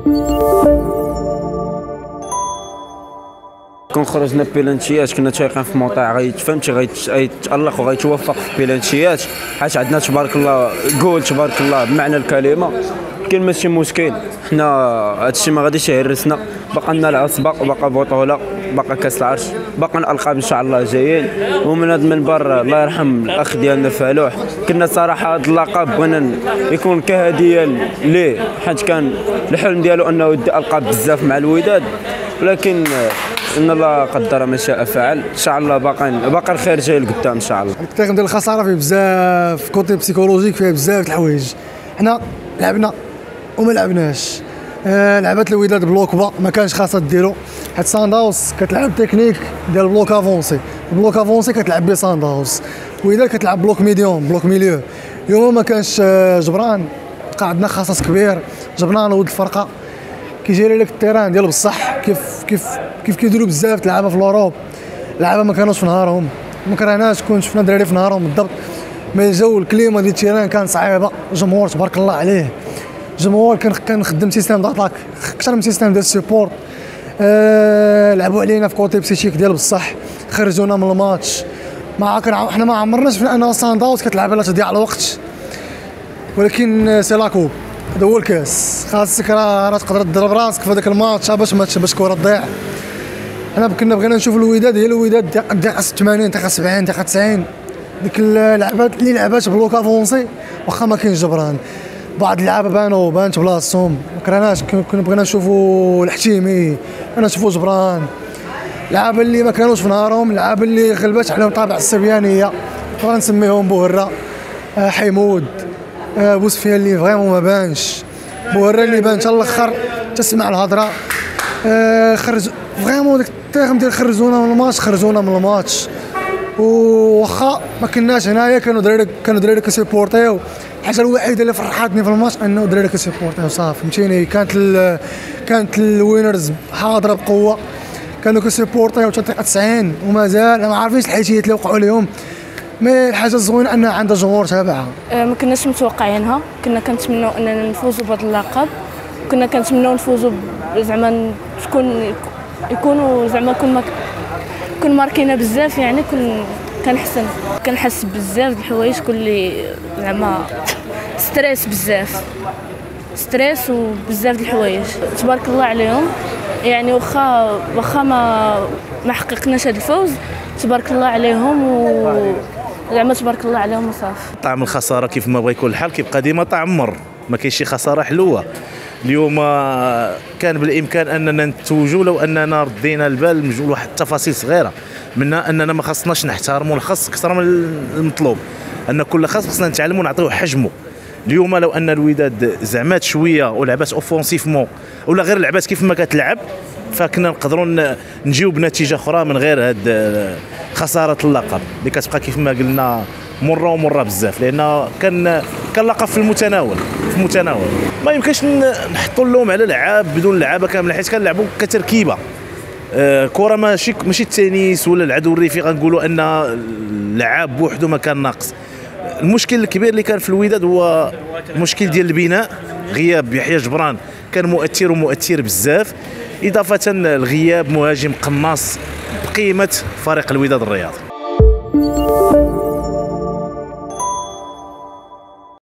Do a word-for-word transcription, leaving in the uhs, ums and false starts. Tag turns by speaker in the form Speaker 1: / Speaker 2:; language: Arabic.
Speaker 1: كون خرجنا بيلانتيات كنا تايقين في موطع غيتفهمتي غيتالق وغيتوفق في بيلانتيات، حيت عندنا تبارك الله جول تبارك الله بمعنى الكلمه. كاين ماشي مشكل، حنا هادشي ما غاديش يهرسنا، باقا لنا العصبه وباقا بطوله، باقا كاس العرش، باقا الالقاب ان شاء الله جايين. ومن هذا المنبر الله يرحم الاخ ديالنا فالوح، كنا صراحه هذا اللقب بغينا يكون كهديه ليه، حيت كان الحلم ديالو انه يدي القاب بزاف مع الوداد، ولكن ان الله قدر ما شاء فعل. ان شاء الله باقي باقي الخير جاي لقدام ان شاء الله.
Speaker 2: التاريخ ديال الخساره فيه بزاف كوتي بسيكولوجيك، فيه بزاف د الحوايج. حنا لعبنا وما لعبناش، آه لعبات الوداد بلوك با ما كانش خاصها ديرو، حيت سانداوس كتلعب تكنيك ديال بلوك افونسي، بلوك افونسي كتلعب بيه سانداوس، الوداد كتلعب بلوك ميديوم بلوك ميليو. اليوم ما كانش آه جبران، بقى عندنا خصص كبير، جبران ولد الفرقه كيجيري لك التيران ديالو بصح، كيف كيف كيف كيديروا بزاف د اللعابه في الاوروب. اللعابه ما كانوش في نهارهم، ما كرهناش كون شفنا دراري في نهارهم بالضبط، مي الجو الكليما ديال التيران كان صعيبه. الجمهور تبارك الله عليه، الجمهور كان كنخدم سيستم داطاك اكثر من سيستم ديال السيبورت. أه لعبوا علينا في كوتي بسيشيك ديال بصح، خرجونا من الماتش. ما كان حنا ما عمرناش في ان سانداوس كتلعب على تضييع الوقت، ولكن سي لاكوب هذا هو الكاس، خاصك راه تقدر تضرب راسك في هذاك الماتش باش باش باش كره تضيع. حنا كنا بغينا نشوف الوداد، هي الوداد دقيقه ثمانين دقيقه سبعين دقيقه تسعين، ديك اللعبات اللي لعبات بلوك افونسي واخا ما كاينش جبران. بعض اللعابه بانوا بانت بلاصتهم، ما كرهناش، كنا بغينا نشوفوا الحتيمي، بغينا نشوفوا جبران، اللعابه اللي ما كانوش في نهارهم، اللعابه اللي غلبات عليهم طابع الصبيانيه، بغينا نسميهم بوهره، حيمود، بوسفيان اللي فريمون ما بانش، بوهره اللي بان حتى الاخر تسمع الهضره. خرج فريمون داك التيرم ديال خرجونا من الماتش، خرجونا من الماتش. وواخا ما كناش هنايا، كانوا دراري كانوا دراري كيسيبورتيو. الحاجه الوحيده اللي فرحتني في الماتش انه دراري كيسيبورتيو صافي، فهمتيني. كانت ال كانت الوينرز حاضره بقوه، كانوا كيسيبورتيو حتى دقيقه تسعين، ومازال ما عارفينش الحيتيات اللي وقعوا لهم. مي الحاجه الزوينه انها عندها جمهور تابعها.
Speaker 3: ما كناش متوقعينها، كنا كنتمناو اننا نفوزوا بهذا اللقب، كنا كنتمناو نفوزوا زعما تكون يكونوا زعما كون كون ماركينا بزاف، يعني كون كنحسن كنحس بزاف د الحوايج كل زعما ستريس بزاف ستريس وبزاف د الحوايج تبارك الله عليهم. يعني واخا واخا ما ما حققناش هذا الفوز، تبارك الله عليهم و زعما تبارك الله عليهم وصافي.
Speaker 4: طعم الخساره كيف ما بغى يكون الحال كيبقى ديما طعم مر، ما كاينش شي خساره حلوه. اليوم كان بالامكان اننا نتوجوا لو اننا ردينا البال من واحد التفاصيل صغيره، منها اننا ما خصناش نحترموا الخص اكثر من المطلوب، ان كل خص خصنا نتعلموا نعطيوه حجمه. اليوم لو ان الوداد زعمات شويه ولعبات اوفونسيفمون ولا غير لعبات كيف ما كتلعب، فكنا نقدروا نجيو بنتيجه اخرى من غير هاد خساره اللقب اللي كتبقى كيف ما قلنا مره ومره بزاف، لان كان كان لقب في المتناول في المتناول. ما يمكنش نحطوا اللوم على لعاب بدون لعابه كامله، حيت كنلعبوا كتركيبه. آه كره ماشي ماشي التنس ولا العدو الريفي غنقولوا ان اللعاب بوحده ما كان ناقص. المشكل الكبير اللي كان في الوداد هو المشكل ديال البناء. غياب يحيى جبران كان مؤثر ومؤثر بزاف، اضافه لغياب مهاجم قناص بقيمه فريق الوداد الرياضي.